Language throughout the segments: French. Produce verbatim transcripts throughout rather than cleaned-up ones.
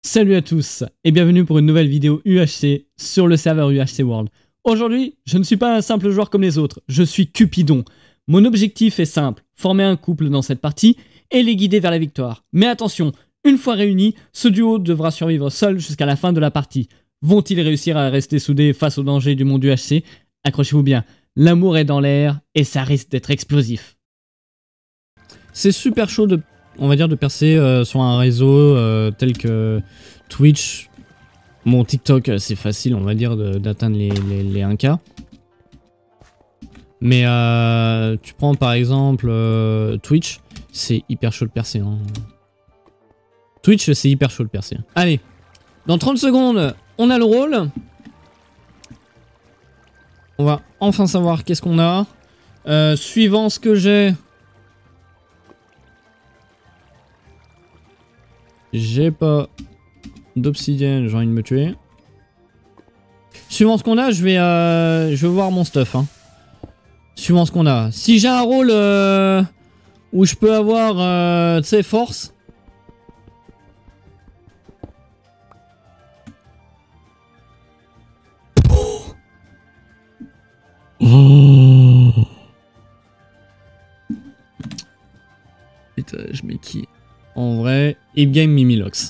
Salut à tous et bienvenue pour une nouvelle vidéo U H C sur le serveur U H C World. Aujourd'hui, je ne suis pas un simple joueur comme les autres, je suis Cupidon. Mon objectif est simple, former un couple dans cette partie et les guider vers la victoire. Mais attention, une fois réunis, ce duo devra survivre seul jusqu'à la fin de la partie. Vont-ils réussir à rester soudés face aux dangers du monde U H C? Accrochez-vous bien, l'amour est dans l'air et ça risque d'être explosif. C'est super chaud de, on va dire, de percer euh, sur un réseau euh, tel que Twitch. Bon, TikTok, c'est facile, on va dire, d'atteindre les, les, les un K. Mais euh, tu prends par exemple euh, Twitch, c'est hyper chaud de percer. Hein. Twitch, c'est hyper chaud de percer. Allez, dans trente secondes, on a le rôle. On va enfin savoir qu'est-ce qu'on a. Euh, suivant ce que j'ai... J'ai pas d'obsidienne, j'ai envie de me tuer. Suivant ce qu'on a, je vais, euh, je vais voir mon stuff. Hein. Suivant ce qu'on a. Si j'ai un rôle euh, où je peux avoir, euh, tu sais, force. Oh. Putain, je mets qui? En vrai, Ip Game Mimilox.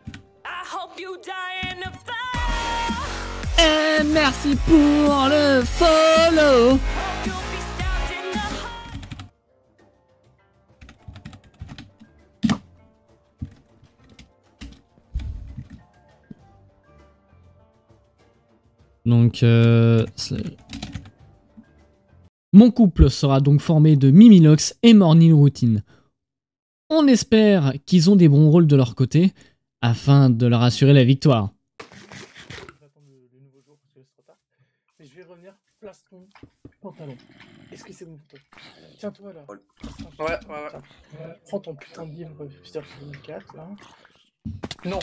Et merci pour le follow. Donc, euh, mon couple sera donc formé de Mimilox et Morning Routine. On espère qu'ils ont des bons rôles de leur côté, afin de leur assurer la victoire. Mais je vais revenir, place ton pantalon. Est-ce que c'est bon pour toi? Tiens-toi là. Ouais, ouais, ouais. Prends ton putain de livre Peter quatre là. Non.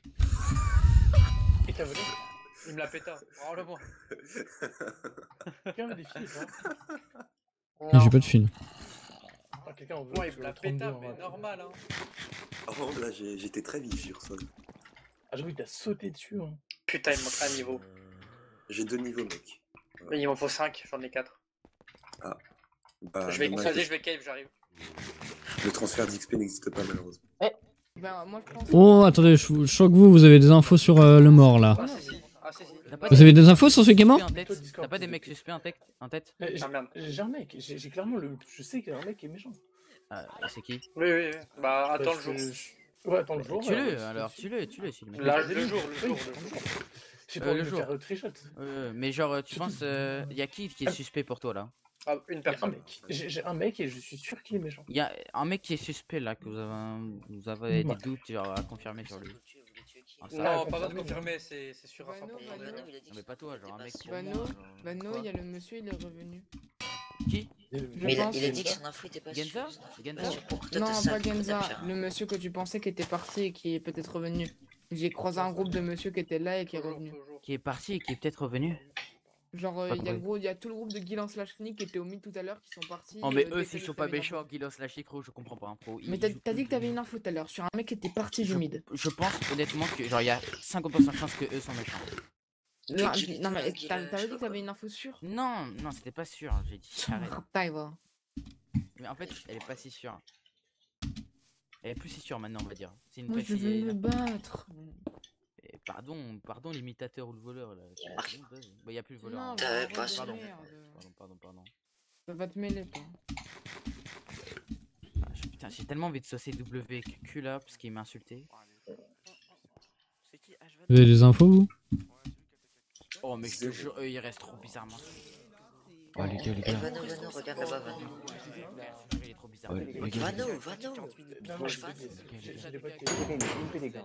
Et t'as volé? Il me l'a péta. Oh le bon. Quelqu'un veut des filles, hein? J'ai pas de fil. Ah, quelqu'un en veut. Ouais, il me l'a péta, mais normal hein. Oh là, j'étais très vif sur ça. Ah, j'avoue, il t'a sauté dessus. Hein. Putain, il me manque un niveau. J'ai deux niveaux, mec. Mais il m'en faut cinq, j'en ai quatre. Ah. Bah, je vais croiser, je vais cave, j'arrive. Le transfert d'X P n'existe pas malheureusement. Eh. Ben, moi, je pense... Oh, attendez, je, je sens que vous, vous avez des infos sur euh, le mort là. Ah, si, si. Ah, si, si. Vous avez des infos sur celui qui est mort? T'as pas des mecs suspects en tête, en tête? J'ai un mec, j'ai clairement le. Je sais qu'il y a un mec qui est méchant. Euh, c'est qui? Oui, oui, oui. Bah, attends le jour. Ouais, attends le jour. Tue-le, alors, tue-le, tue-le. Là, le jour, le jour, le jour. J'ai pas envie de faire trichot. Mais genre, tu penses, y'a qui qui est suspect pour toi là? Ah, une personne. J'ai un mec et je suis sûr qu'il est méchant. Il y a un mec qui est suspect là, que vous avez, vous avez des doutes genre, à confirmer sur lui. Ah, non, pas besoin de confirmer, c'est sûr à cent pour cent. Mais pas toi, genre un mec. Vano, Vano, il y a le monsieur, il est revenu. Qui? Mais il a, il a dit que son info était pas Genza? Genza Non, pas Genza, le monsieur que tu pensais qui était parti et qui est peut-être revenu. J'ai croisé un groupe de monsieur qui était là et qui est revenu. Qui est parti et qui est peut-être revenu? Genre, il euh, y, y a tout le groupe de Guilan slash Nick qui était au mid tout à l'heure qui sont partis. Oh, mais euh, eux, s'ils sont pas méchants, Guilan slash Nick, je comprends pas. Hein, pro. Mais t'as dit que t'avais une info tout à l'heure sur un mec qui était parti du mid. Je pense honnêtement que genre il y a cinquante pour cent de chance que eux sont méchants. Non, non mais t'avais dit que t'avais une info sûre? Non, non, c'était pas sûr, j'ai dit. Arrête. Mais en fait, elle est pas si sûre. Elle est plus si sûre maintenant, on va dire. C'est une Moi, je vais me battre. Et pardon, pardon l'imitateur ou le voleur là. Bah y a plus le voleur. Non, t'avais pas pardon. pardon, pardon, pardon. Ça va te mêler toi. Ah, putain, j'ai tellement envie de saucer W Q là parce qu'il m'a insulté. Vous avez des infos vous? Oh mais je te jure, eux, ils restent trop bizarrement. Oh les gars, les gars. Vano, Vano, regarde là-bas, Vano. Il est trop bizarre. Oh, les gars. Vano, Vano. Mange Vano. Les gars.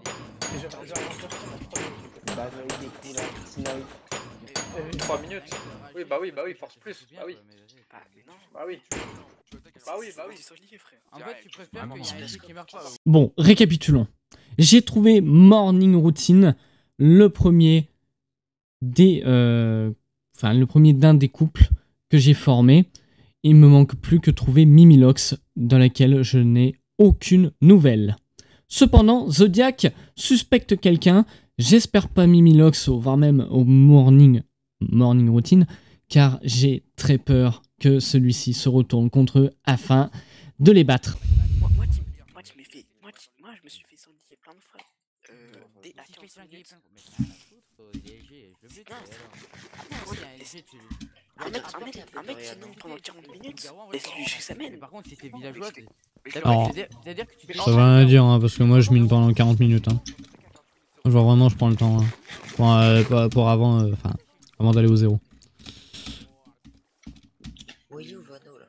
trois minutes. Oui, bah oui, bah oui, force plus. Bah oui. Bah oui. Bah oui, bah oui. En fait, tu préfères qu'il y ait un truc qui meurt pas. Bon, récapitulons. J'ai trouvé Morning Routine, le premier des, euh, enfin le premier d'un des couples que j'ai formé. Il me manque plus que trouver Mimilox, dans laquelle je n'ai aucune nouvelle. Cependant, Zodiac suspecte quelqu'un, j'espère pas Mimilox, voire même au morning, morning routine, car j'ai très peur que celui-ci se retourne contre eux afin de les battre. Moi, moi, tu, moi, tu m'as fait. Moi, tu, moi, je me suis fait sondier plein de fois. Euh. Des, attends, cinq minutes. Un mec, un mec, un mec qui nomme pendant quarante minutes, laisse-lui juste sa mène. Par contre, si t'es villageois, Alors, c'est-à-dire que tu ça veut rien dire, hein, parce que moi je mine pendant quarante minutes. Hein. Genre vraiment, je prends le temps. Hein. Pour, euh, pour, pour avant, euh, enfin, avant d'aller au zéro. Oui, ou Vano là.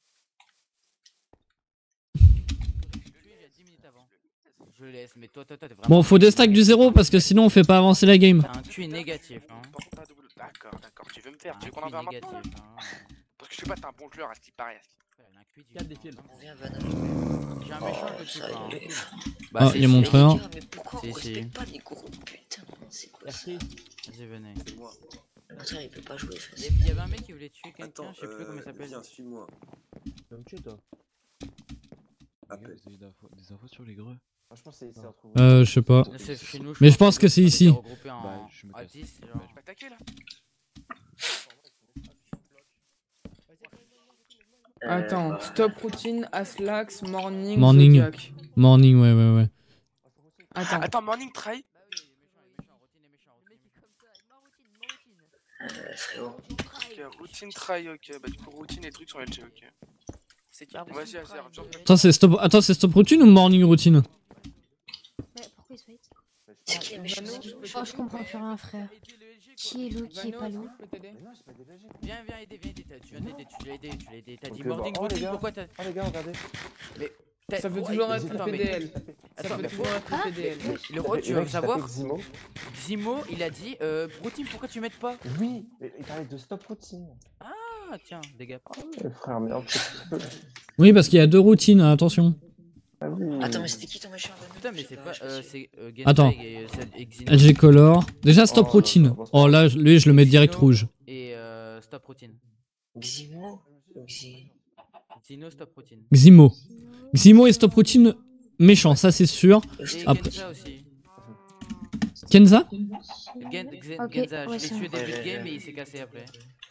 Je laisse, mais toi, toi, toi, t'es vraiment. Bon, faut des stacks du zéro parce que sinon on fait pas avancer la game. T'as un Q négatif. Hein. D'accord, d'accord, tu veux me faire, tu veux qu'on en verra maintenant là? Parce que je sais pas, t'es un bon joueur à ce qui paraît. quatre défis. On vient Vano. J'ai un méchant que tu vois. Ah, il y a mon frère. Mais pourquoi on respecte pas les gros putain? C'est quoi ça? Vas-y, venez. Mon frère il peut pas jouer face. Il y avait un mec qui voulait tuer quelqu'un, Attends, je sais plus comment il s'appelle. Viens, suis-moi. Tu vas me tuer, toi. Appelle. Vous avez des infos, des infos sur les greux? Franchement, c'est c'est retrouvé. Euh, je sais pas. C'est chez nous, Mais je pense que c'est ici. Bah, je me casse. dix, Je genre. vais attaquer là. Attends, stop routine, Aslax, morning, Morning. Zodiac. Morning, ouais, ouais, ouais. Attends, Attends, morning try. Euh, frérot. Ok, routine try, ok. Bah, du coup, routine et trucs sur L G, ok. C'est qui? Vas-y, vas-y, arrête. Attends, c'est stop, attends, c'est stop routine ou morning routine? Mais pourquoi il se fait? C'est qui le méchant? Oh, je comprends plus rien, frère. Qui est loup, qui est pas loup? Viens, viens aider, viens aider. Tu viens d'aider, tu l'as aidé, tu l'as aidé. T'as dit Ok, morning bah, oh, les routine, gars. pourquoi t'as. Oh les gars, regardez. ça veut toujours être Attends, le mais- P D L. Ça Attends, peut mais toujours être le P D L. Le rôle, tu Le veux mec, il savoir s'appelle Ximo. Ximo, il a dit euh, routine, pourquoi tu m'aides pas? Oui, mais il parlait de stop routine. Ah, tiens, dégâts. Eh, frère, mais un petit peu. Oui, parce qu'il y a deux routines, hein, attention. Ah oui. Attends, mais c'était qui ton méchant Vano? Putain, mais Je sais c'est pas. je Euh, sais. c'est. Euh, Attends. Gensai et, euh, et Xino. L G Color. Déjà, stop Oh, routine. non, non, Oh là, lui, je le mets direct Xino rouge. Et euh, stop routine. Ximo? Xi- Xino, stop routine. Ximo. Ximo et stop routine méchant, ça c'est sûr. Et Après- Genza aussi. Kenza? Gen, Gen- Ok, Genza, ouais, je c'est l'ai tué bon. début de game et il s'est cassé après.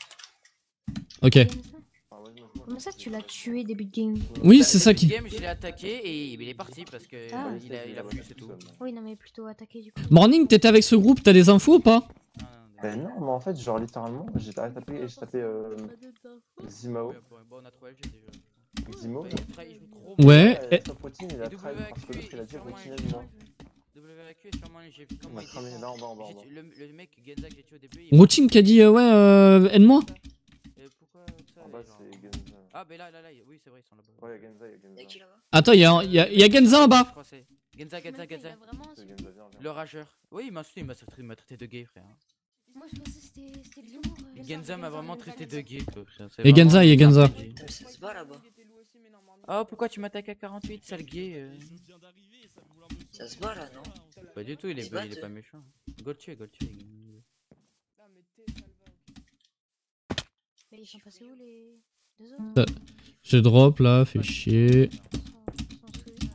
Ok. Comment ça, tu l'as tué début de game? Oui, c'est ça Début de qui. game, je l'ai attaqué et il est parti parce que Ah. il a, il a fui, c'est tout. Oui, non, mais plutôt attaqué du coup. Morning, t'étais avec ce groupe, t'as des infos ou pas? Non, non, Ben non, mais en fait, genre littéralement, j'ai tapé, j'ai tapé euh, Ximao. Ouais, bon, bon, on a trouvé le jeu déjà. Ximo. Ouais, il tra- il joue trop Ouais. Euh, et- Stop routine, il a Et try parce que W A Q, l'autre il a dit sûrement, routine il- moi. W A Q, sûrement, j'ai vu On comment m'a il cramé défend. là en bas, en bas, en bas. J'ai- Le, le mec Genza que j'ai tué au début. il- Routine qui a dit euh, ouais, euh, aide-moi. Euh, pourquoi ça En bas, genre- c'est Genza. Ah, mais là, là, là, oui, c'est vrai, ils sont là-bas. Ouais, il y a Genza, il y a Y'a Genza. qui là-bas? Attends, il y a, il y, a, il y a Genza en Je bas. crois que c'est Genza, Genza, Genza. C'est Genza, viens, viens. Le rageur. Oui, il m'a insulté, il m'a traité, il m'a traité de gay, frère. Moi, je pensais que c'était c'était Ximo. euh, Genza m'a vraiment traité de gay, quoi. C'est Et Genza, vraiment- il y a Genza. Putain, mais ça se bat là-bas. Oh, pourquoi tu m'attaques à quarante-huit, sale gay euh Ça se bat là, non? Pas du tout, il est, Ils pas- il est battent. pas méchant. Go le tuer, go le tuer. Mais ils sont passés où les deux autres? J'ai drop là, fait chier. Ils sont- ils sont sous-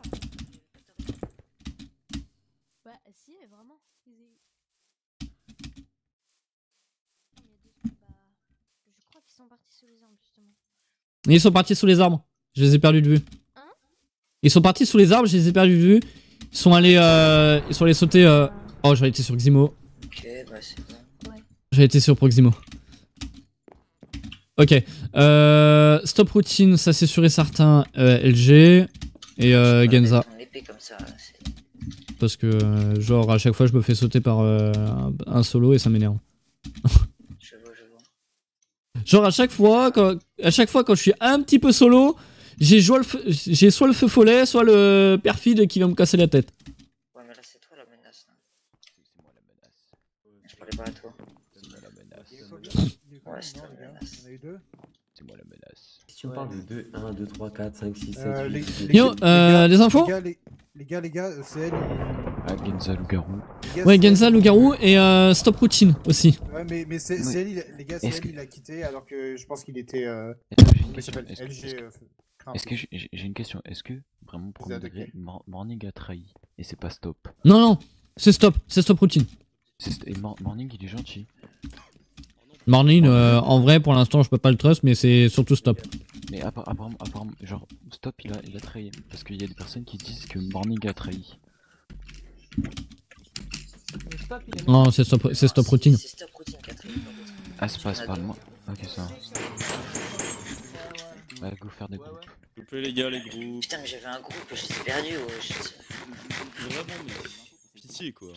Bah, si, mais vraiment. Ils- Non, mais il y a deux- bah, je crois qu'ils sont partis sous les arbres, justement. Ils sont partis sous les arbres. Je les ai perdus de vue. Hein? Ils sont partis sous les arbres, je les ai perdus de vue. Ils sont allés, euh, ils sont allés sauter. Euh... Oh, j'avais été sur Ximo. Ok, bah c'est bon. J'avais été sur Proximo. Ok. Euh, stop routine, ça c'est sûr et certain. Euh, L G et euh, Je peux pas Genza. mettre mon épée comme ça, là, c'est- Parce que, euh, genre, à chaque fois, je me fais sauter par euh, un, un solo et ça m'énerve. Je vois, je vois. Genre, à chaque fois, quand, à chaque fois, quand je suis un petit peu solo, j'ai soit le feu- j'ai soit le feu follet, soit le perfide qui va me casser la tête. Ouais, mais là c'est toi la menace. Là. Je parlais pas à toi. Ouais, c'est toi la menace. On a eu deux. C'est moi la menace. Si on parle de deux, un, deux, trois, quatre, cinq, six, sept, Euh, huit, les- neuf, les- dix. Yo, euh, des infos? Les gars, les, les gars, les gars, c'est elle. Ah, Genza, loup-garou. les gars, Ouais, c'est Genza, elle. loup-garou et euh, stop routine aussi. Ouais, mais, mais c'est Oui. c'est elle, il a- les gars, c'est Est-ce elle, que- il a quitté alors que je pense qu'il était. Euh, Est-ce que j'ai une comment il question s'appelle Est-ce que- L G. est-ce que- euh, Est-ce que j'ai j'ai une question? Est-ce que vraiment premier degré, Mor- Morning a trahi et c'est pas Stop? Non, non, c'est Stop, c'est Stop Routine. C'est st- Et Mor- Morning il est gentil. Morning, euh, en vrai, pour l'instant, je peux pas le trust, mais c'est surtout Stop. Mais appar- apparemment, apparemment, genre Stop il a, il a trahi. Parce qu'il y a des personnes qui disent que Morning a trahi. Non, c'est Stop, c'est Stop Routine. Ah, c'est pas, c'est pas le moi. Ok, ça. Bah, go faire des groupes. S'il vous plaît, les gars, les groupes. Putain, mais j'avais un groupe, je suis perdu. Ouais. Vraiment, mais pitié quoi.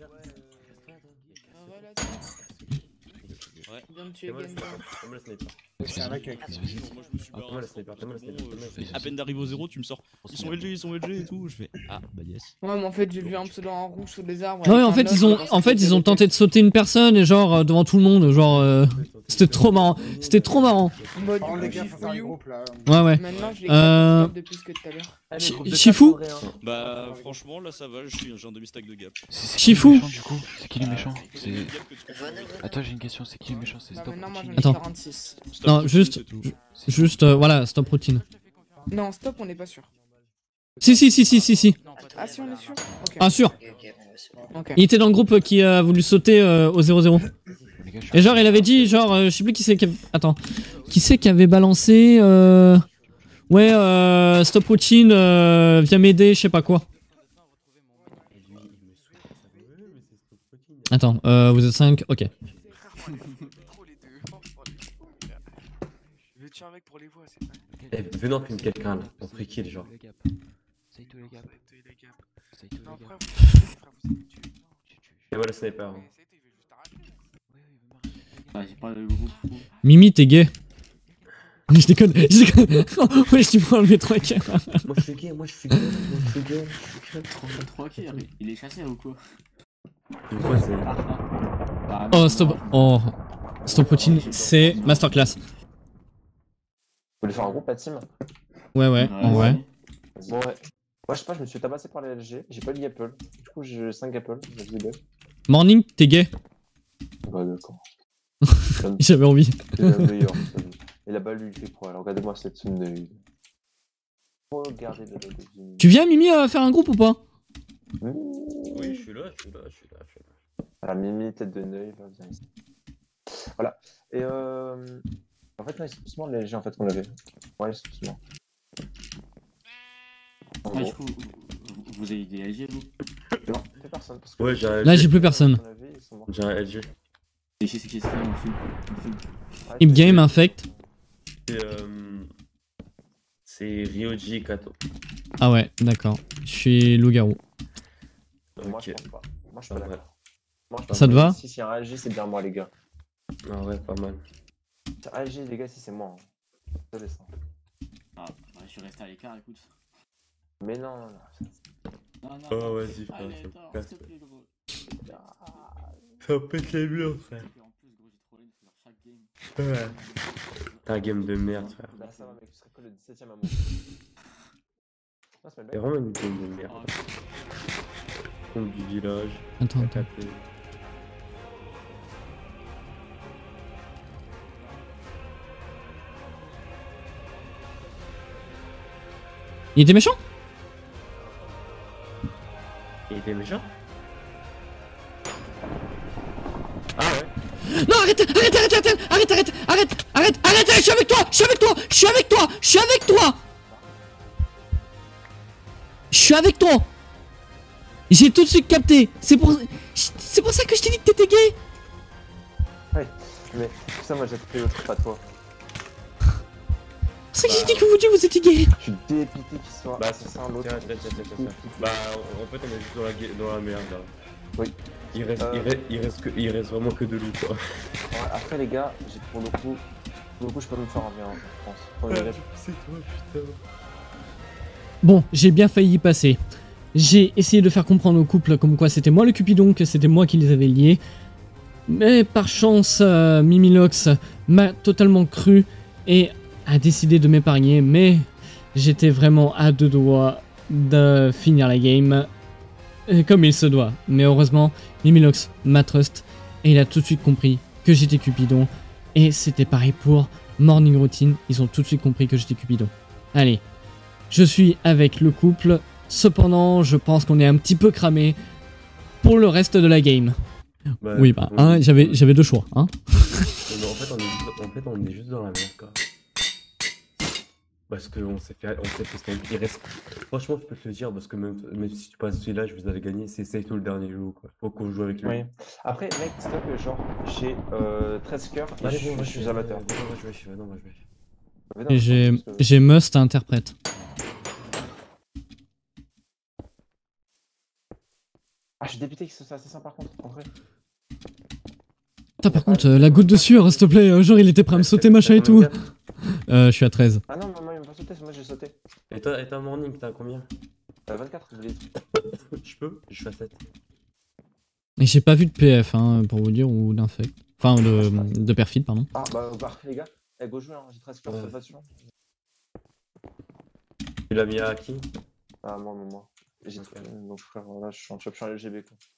Ouais. Viens me tuer, Fais-moi le Genza. sniper, fais-moi le sniper. C'est un mec avec Moi, je me suis Ah, fais-moi le sniper, fais-moi le sniper, fais-moi le sniper. À peine d'arriver au zéro, tu me sors. Ils sont L G, ils sont L G et tout. Je fais ah bah yes. Ouais, mais en fait, j'ai vu un pseudo en rouge sous les arbres. Non, mais avec en un fait, os, ils ont, parce en que fait, ils ont c'était- tenté de sauter une personne et genre euh, devant tout le monde, genre euh, c'était trop marrant, c'était trop marrant. Mode Oh, les gars, Shifu faut faire un You. groupe là. Ouais, ouais. Maintenant, je les Euh, capte depuis ce que tout à l'heure. Chi- Shifu, Bah franchement là ça va, je suis j'ai un demi-stack de gap. C'est Shifu. qui le méchant, du coup? C'est qui le méchant? C'est. Attends, j'ai une question, c'est qui le méchant? C'est Bah, Stop maintenant, moi, j'en ai Attends. quarante-six. non, juste, juste, euh, voilà, Stop Routine. Non, stop, on n'est pas sûr. Si, si, si, si, si, si. Ah, si, on est sûr. Ok. Ah, sûr. Ok. Il était dans le groupe qui a voulu sauter euh, au zéro zéro. Et genre, il avait dit, genre, euh, je sais plus qui c'est qui avait... Attends. Qui c'est qui avait balancé euh... Ouais, euh, Stop Routine, euh, viens m'aider, je sais pas quoi. Attends, euh, vous êtes cinq, ok. Eh, venez on filme quelqu'un là, on ferait kill genre. Fais-moi le sniper. hein. Mimi, t'es gay. Je déconne, je déconne. Oh, ouais, je peux enlever trois K. Moi je suis gay, moi je suis gay, moi je suis gay, je suis gay. trente-trois K, il est chassé ou quoi? Tu vois, c'est. Oh, stop. Oh. Stop Routine, c'est masterclass. Vous voulez faire un groupe, la team? Ouais, ouais, en vrai. Bon, ouais. Moi, je sais pas, je me suis tabassé par les L G, j'ai pas eu Gapple. Du coup, j'ai cinq Gapple, j'ai vu deux. Morning, t'es gay. Bah, d'accord. J'avais envie. C'est la meilleure, ça. Et là-bas, lui, il fait quoi? Alors, regardez-moi cette Tsunade. Regardez le logo de Tu viens, Mimi, euh, faire un groupe ou pas? Oui, je suis là, je suis là, je suis là, je suis là. Voilà, Mimi, tête de Neuil, là, viens ici. Voilà. Et euh... En fait, non, ils sont tous morts, les L G, en fait, qu'on avait. Ouais, ils sont tous morts. En Ouais, gros. du coup, vous, vous avez des L G vous? Non, plus personne. Parce que Ouais, j'ai un Là, j'ai plus personne. J'ai un L G. Et c'est qui c'est ça, on fume. On fume. In game, infect. C'est euh... C'est Ryoji Kato. Ah ouais, d'accord. Je suis loup-garou. Moi, je pense pas. Moi, je suis pas Ouais. d'accord. Moi, je Ça te va? Si c'est un L G, c'est bien moi, les gars. Ah ouais, pas mal. C'est un L G, les gars, si c'est moi. Hein. Je te laisse, hein. Ah, bah, je suis resté à l'écart, écoute. Mais non, non, non. Non, non. Oh, vas-y, frère, Allez, ça attends, casse. s'il te plaît, gros. Ça pète les murs, frère. En plus, gros, j'ai trop sur chaque game. Ouais. T'as un game de merde, frère. Là, ça va, mec, tu serais que le dix-septième à mon. C'est vraiment une game de merde. Compte du village. Attends, t'as attends. capé. Il était méchant? Il était méchant? Ah ouais? Non, arrête, arrête, arrête, arrête, arrête, arrête, arrête, arrête, arrête, je suis avec toi, je suis avec toi, je suis avec toi, je suis avec toi. Je suis avec toi. J'ai tout de suite capté. C'est pour, c'est pour ça que je t'ai dit que t'étais gay. Ouais, mais ça, moi, j'ai pris l'autre, pas toi. C'est pour ça que j'ai dit que vous deux vous étiez gay. Je suis dépité qu'il soit Bah, assassin, l'autre. Tiens, tiens, tiens, tiens, tiens. Bah, en en fait, on est juste dans la, ga- dans la merde là. Oui. Il reste, Euh. il, reste, il, reste que, il reste vraiment que de loup quoi. Ouais, après, les gars, j'ai pour le coup. Pour le coup, je peux me faire en bien, je pense. Faut Ouais, le reste. c'est toi, putain. Bon, j'ai bien failli y passer. J'ai essayé de faire comprendre au couple comme quoi c'était moi le Cupidon, que c'était moi qui les avais liés. Mais par chance, euh, Mimilox m'a totalement cru et a décidé de m'épargner. Mais j'étais vraiment à deux doigts de finir la game euh, comme il se doit. Mais heureusement, Mimilox m'a trust et il a tout de suite compris que j'étais Cupidon. Et c'était pareil pour Morning Routine, ils ont tout de suite compris que j'étais Cupidon. Allez, je suis avec le couple. Cependant, je pense qu'on est un petit peu cramé pour le reste de la game. Bah, oui, bah, oui, hein, oui. j'avais j'avais deux choix. Hein. Mais en fait, on est juste, en fait, on est juste dans la merde, quoi. Parce qu'on s'est fait, on s'est fait stomp. Il reste. Franchement, je peux te le dire, parce que même, même si tu passes celui-là, je vous avais gagné. C'est Saito le dernier jeu, quoi. Faut qu'on joue avec lui. Oui. Après, mec, c'est toi que genre, j'ai euh, treize cœurs et Allez, je, bon, je suis amateur. Non, moi je vais, non, moi je vais. Mais non, Et j'ai parce que- j'ai Must à interprète. Ah, je suis député que c'est assassin par contre, en vrai. Putain, par contre, euh, la goutte de sueur, s'il te plaît. euh, Genre, il était prêt à me sauter, machin et tout. Euh, je suis à treize. Ah non, maman, il m'a pas sauté, c'est moi j'ai sauté. Et toi, et toi, Morning, t'as combien? Euh, vingt-quatre, je l'ai dit. Je peux? Je suis à sept. Et j'ai pas vu de P F, hein, pour vous dire, ou d'infect. Enfin, de, de perfid, pardon. Ah, bah, bah, les gars, eh, go jouer, hein, j'ai treize cœurs, Ouais. faites pas sûr. Tu l'as mis à qui? Ah, moi, moi, moi. J'ai donc frère, là, je suis en chop, je suis en L G B, quoi.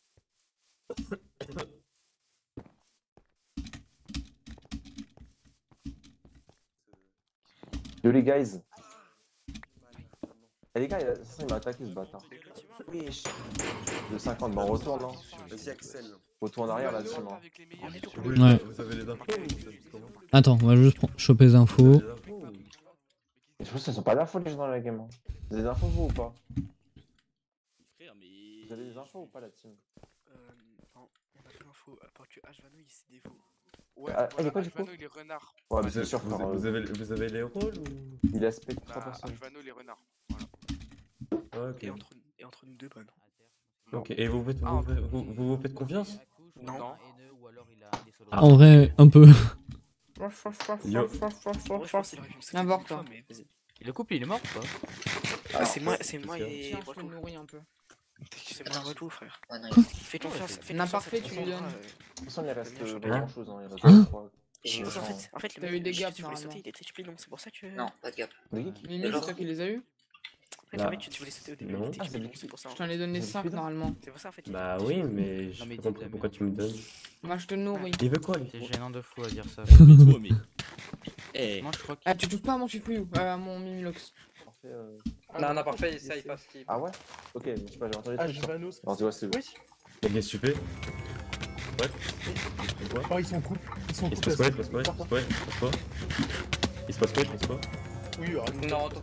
Yo les guys. Eh les gars, il, a- ça, il m'a attaqué ce bâtard. Oui, de cinquante, bah on retourne, hein. Vas-y, Axel. Retourne en arrière là-dessus, hein. Ouais. Vous avez les infos? Attends, on va juste prendre- choper les infos. Je pense que ce sont pas d'infos les gens dans la game. Hein. Vous avez des infos vous ou pas? Frère, mais. Vous avez des infos ou pas la team? Euh, non, on a pas l'info, à part que H-Vano il se dévoue. Ouais, Ah, il y a voilà, quoi du coup? H-Vano il est renard. Ouais, mais Vous c'est avez, sûr, vous, frère. avez, vous, euh, avez, vous avez les rôles ou? Il aspect trois Bah, personnes. H-Vano il est renard. Ouais, ok. Et entre, et entre nous deux, bah non. Ok, et vous faites, Ah, vous, faites- vous, vous, vous faites confiance? Non. En vrai, un peu. Yo. Moi, je pense qu'il aurait pu me sauter N'importe une fois, quoi. mais vas-y. Et le couple il est mort ou pas? Ah, c'est moi, c'est moi sûr. et. Tiens, je te nourris un peu. C'est moi Retou, frère. Ouais, non, Quoi Fais confiance. Fais N'importe confiance à fait, ton tu lui frère, donnes. euh, De toute façon, il reste Le mien, je pas peux grand chose. Hein. Il reste Hein trois. Et Euh, en fait, en fait, le T'as mec, eu des le gaps, mec, tu voulais normalement. sauter, il était triplé long, c'est pour ça que. non, pas de gap. De qui? Mimi, c'est toi qui les as eu? En fait, le mec, tu voulais sauter au début, Non. il était Ah, triplé c'est long, c'est pour ça. Je t'en ai donné C'est cinq plus normalement. C'est pour ça, en fait. il Bah était oui, triplé. mais je Non, mais comprends dis-le, pourquoi mais- tu me donnes. Moi, je te nourris. Il veut quoi lui? C'est gênant de fou à dire ça. Toi, mais. Eh. Moi je crois que. Ah, tu touches pas à mon chipouillou, à mon Mimilox. Parfait, euh, Non, non, parfait, ça il passe. qui- Ah ouais? Ok, mais je sais pas, j'ai entendu Ah, des trucs. H-Vano, c'est Non, tu vois, c'est. Oui. Et qu'est-ce que tu fais? Ouais. Quoi? Oh, ils sont cool. Ils sont Il se cool. passe quoi? Il se passe quoi? Il se passe quoi? Il se passe quoi? Il se passe quoi? Il se passe quoi? Oui, ah, Non, attends.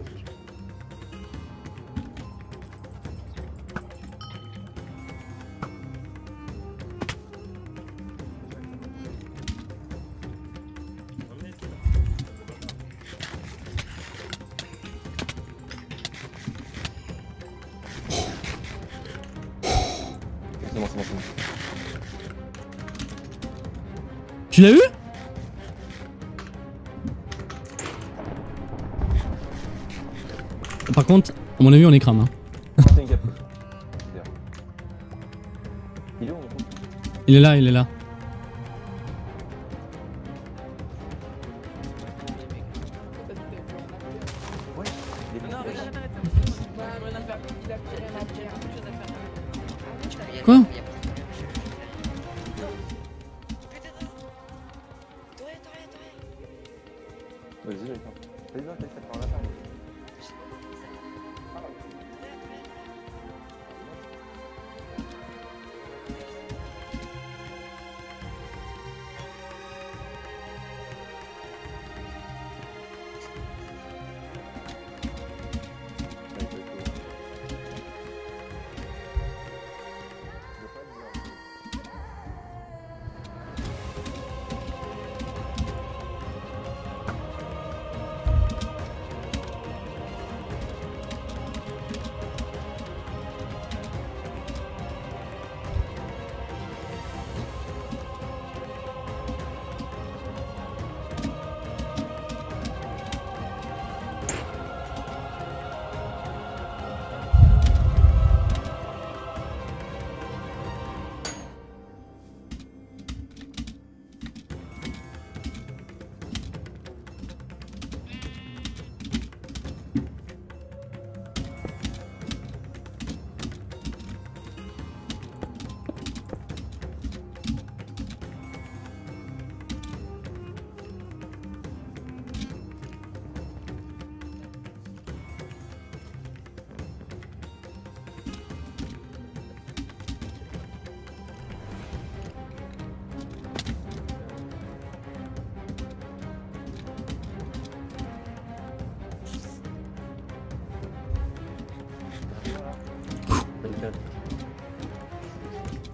C'est bon, c'est bon, c'est bon. Tu l'as eu? Par contre, à mon avis, on est crame. Hein. C'est une gap. Il est où, mon coup? Il est là, il est là. Ouais, il est bon. Quoi? Vas-y, j'ai le temps. Vas-y, non, t'inquiète, on en a pas.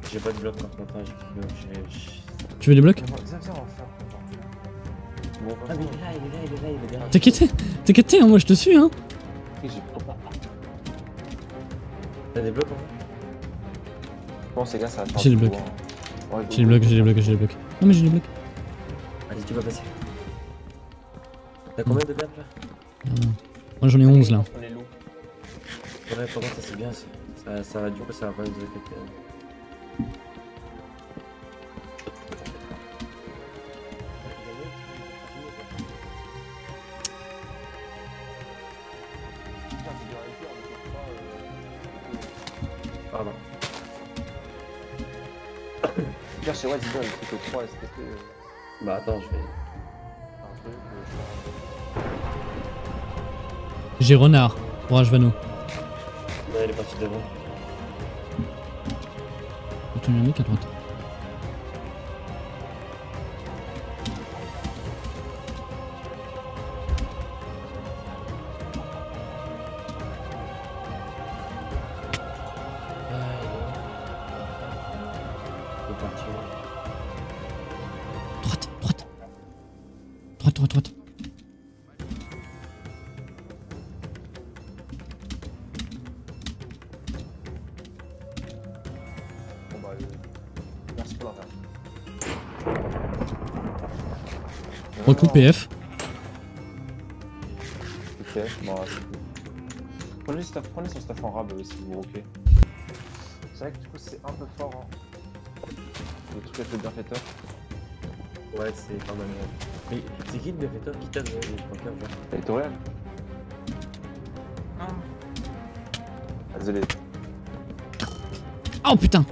J'ai pas de bloc par contre, hein, j'ai plus de bloc. j'ai- Tu veux des blocs? Viens, viens, on va faire. Bon, Ah, mais il est là, il est là, il est là, il est derrière. T'inquiète, t'inquiète, hein, moi je te suis, hein. j'ai pas. T'as des blocs en fait? Bon, ces gars, ça va faire. J'ai des du blocs. bois, hein. Ouais, J'ai des blocs, j'ai des blocs, j'ai des blocs. Non mais j'ai des blocs. Allez, tu vas passer. T'as combien de blocs là? Ah. Moi j'en ai onze là. On est loups. Ouais, par contre, ça c'est bien. ça- Ça, ça va du coup, ça va pas nous affecter. Pardon. Pierre, chez Red, dis-moi, il faut que trois S T P. Bah attends, je vais. Un truc, euh, J'ai renard pour Ashvano. Ouais, elle est partie devant. Attends, il y a un mec à droite. Droite, droite. Droite, droite, droite. Bon bah, euh, merci pour l'inter. Recoupe P F. Ok, bon, c'est cool. Prenez, stuff, prenez son stuff en rab euh, si vous roquez. C'est vrai que du coup c'est un peu fort hein. Le truc avec le bienfaiteur. Ouais, c'est pas mal. Mais c'est qui le bienfaiteur qui tape les pointeurs genre? Et Toriel. Ah. Ah, désolé. Oh putain.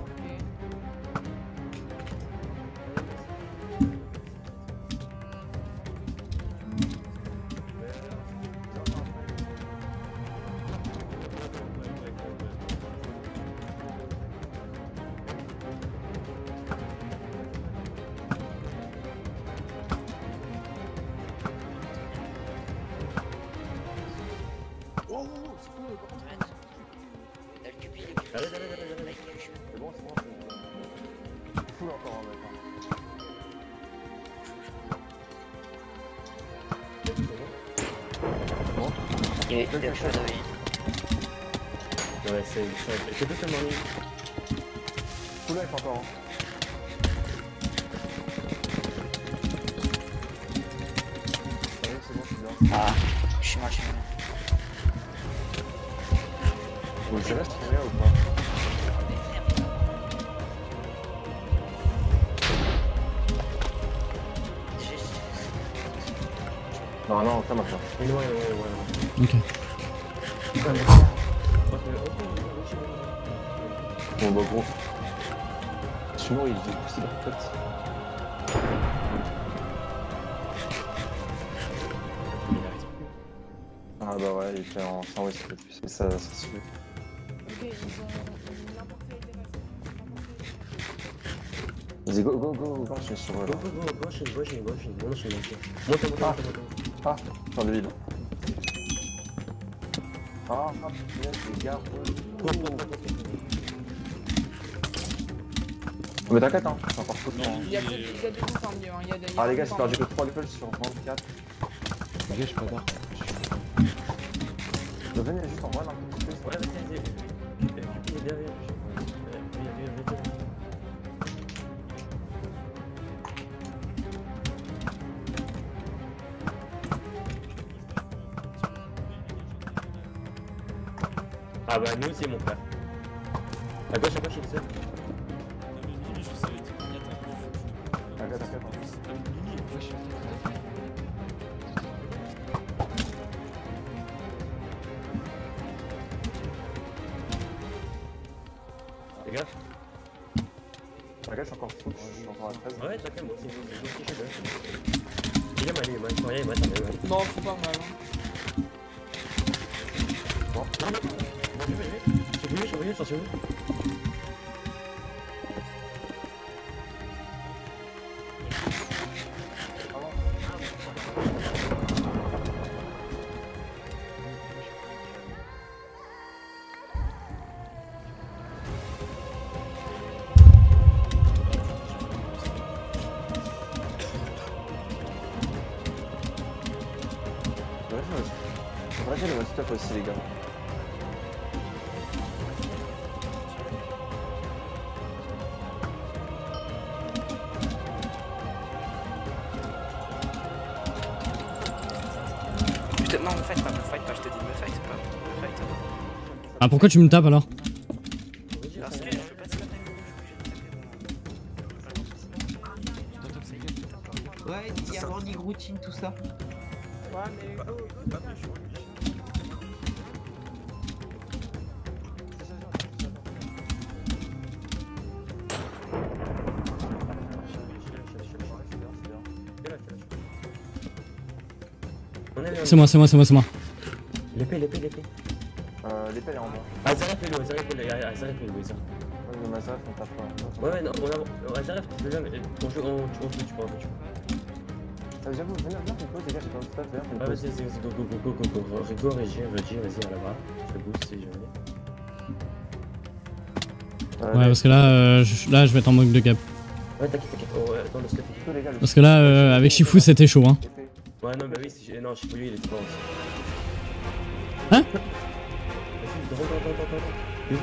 Oh, c'est cool, arrête. Là, le cubi, le cubi. Arrête, arrête, arrête, arrête. C'est bon, c'est bon, c'est full encore en même Bon. Il est il est chaud, oui. Ouais, c'est c'est tout seulement lui. Full life encore. Hein. Allez, c'est bon, je suis bien. Ah, je suis mal, je suis mal. Vous le savez, c'est bien ou pas? Non, non, pas maintenant. Ouais, ouais, ouais, ouais. Ok. Bon bah gros. Sinon il est poussé leur tête. Ah bah ouais, il était en cent west plus, mais ça, ça se fait. Ok, ils ont n'importe quel Vas-y, go, go, go, go, je suis sur eux là. Go, go, go, gauche, gauche, gauche, gauche, gauche. Monte, monte, monte, monte. Ah, fin de ville. Ah, ah, putain, les gars. Mais t'inquiète, hein, c'est encore trop de temps. Il y a plus il y a des groupes en milieu, hein. Il y a des. Ah, les gars, j'ai perdu que trois levels sur vingt-quatre. Les gars, j'ai pas d'arc. Le venez juste en vrai, un petit peu. Ouais, vas-y, vas-y. Il est derrière. Ah bah nous aussi mon frère. À gauche, à gauche, il est seul. T'inquiète, t'inquiète. Les gars. T'inquiète, je suis encore fou, je suis encore à treize. Ouais, t'inquiète, moi aussi, je suis je suis Il est mal, il est mal, il est mal, il est mal, il est mal. Non, faut pas mal. Hein. Bon, non, non, non, je vais, je vais. Je suis venu, je suis venu, attention. stuff aussi, les gars. Putain, non, me fight pas, me fight pas, je te dis, me fight pas, me fight pas. Ah, pourquoi tu me tapes alors? Parce que je veux pas te taper. Ouais, il y a morning routine, tout ça. Ouais, mais go. C'est moi, c'est moi, c'est moi, c'est moi. L'épée, l'épée, l'épée. Euh, l'épée elle est en bas. Ah, Zaref est loin, Zaref est loin, Zaref est loin, ça. Ouais, mais Mazaref on tape pas. Ouais, ouais, non, on a. Zaref, tu peux jamais. On joue, on joue, tu peux, tu peux. Ah, j'avoue, venez, viens, fais une pause, les gars, j'ai pas envie de stuff, viens, fais une Ah, pause. vas-y, vas-y, vas-y, go, go, go, go, go, go. Rigo, Régir, Régir, vas-y, là-bas. Je te boost si jamais. Ouais, parce que là, euh, je, là, je vais être en manque de gap. Ouais, t'inquiète, t'inquiète. Oh, ouais, attends, le stuff. Parce que là, euh, avec Shifu, c'était chaud, hein. Ouais, non, bah oui, si non, Shifu, lui, il était pas aussi. Hein? Vas-y, rentre, rentre, rentre, rentre. Oui.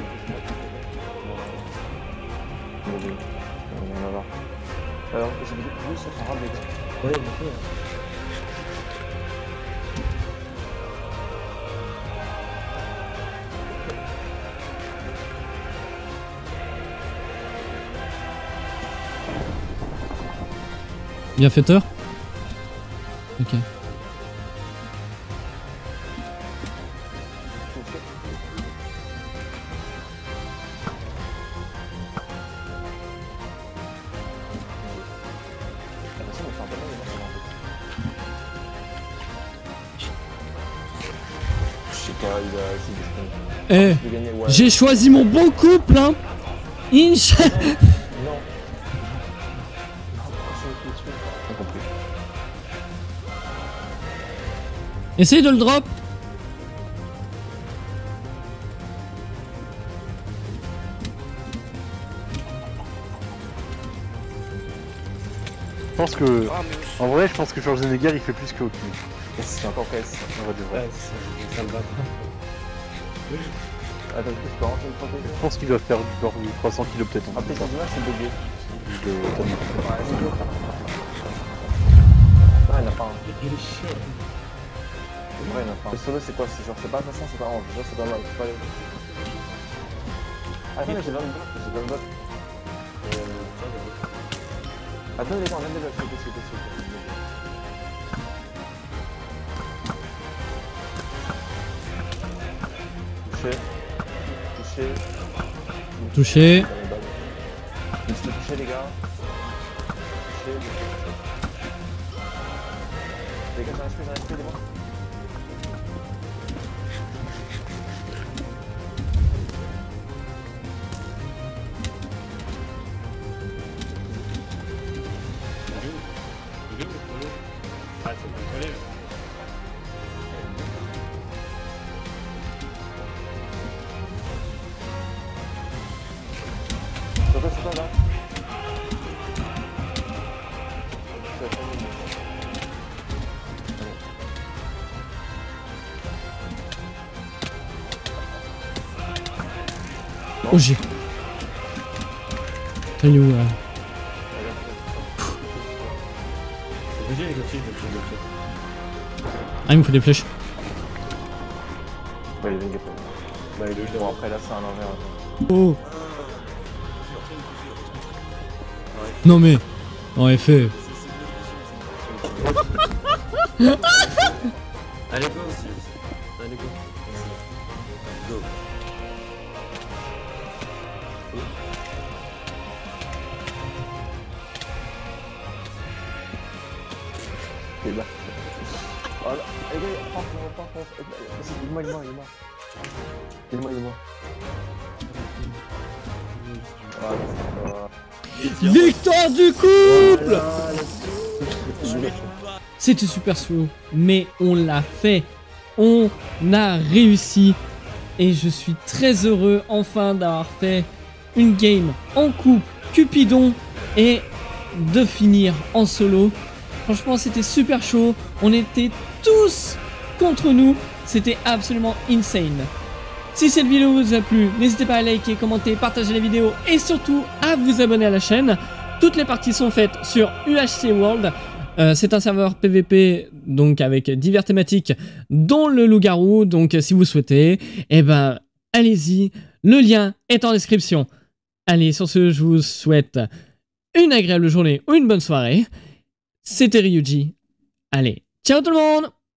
On va voir. Alors, j'ai vu ça en rab, les gars. Ouais, il fait. Bienfaiteur? Ok. Eh, j'ai choisi mon bon couple, hein. Inch. Essaye de le drop. Je pense que... En vrai, je pense que Schwarzenegger il fait plus que Oki. C'est encore K S, on va devrait. Ouais, ça me va. Attends, je peux rentrer une protéger. Je pense qu'il doit faire du genre trois cents kilos peut-être. Ah, peut-être que c'est bugué. Je le... Ouais, c'est dur. Ah, il n'a pas un. Il est chiant. Ouais, il n'a pas un. Le solo, c'est quoi? C'est genre, c'est pas assassin, c'est pas orange. Genre, c'est pas mal. C'est pas les. Attends, mais j'ai vingt blocs, j'ai vingt blocs. Attends, les gars, on vient de blocs, s'il vous plaît, s'il vous plaît, s'il vous plaît. Touché. Touché. Touché. Je me suis touché, les gars. Touché. Les gars, j'en ai fait, j'en ai fait, les gars. Ah, c'est contrôlé. C'est quoi, c'est quoi là? Oh j'ai. Il est où là? Ah il me faut des flèches. Ouais, il est bien. Bah, il est bon, après là c'est un envers. Oh. Non mais, en effet. Allez go aussi. Allez go. Go. Il est là. Oh là, les gars, prends, prends, prends, prends. Il est moi, il est moi, il est moi. Il est moi, il est moi. Victoire du couple. C'était super slow, mais on l'a fait. On a réussi. Et je suis très heureux enfin d'avoir fait une game en couple Cupidon et de finir en solo. Franchement, c'était super chaud. On était tous contre nous. c'était absolument insane. Si cette vidéo vous a plu, n'hésitez pas à liker, commenter, partager la vidéo et surtout à vous abonner à la chaîne. Toutes les parties sont faites sur U H C World. Euh, c'est un serveur P V P donc avec diverses thématiques dont le loup-garou. Donc si vous souhaitez, eh ben allez-y. Le lien est en description. Allez, sur ce, je vous souhaite une agréable journée ou une bonne soirée. C'était Ryuji. Allez, ciao tout le monde!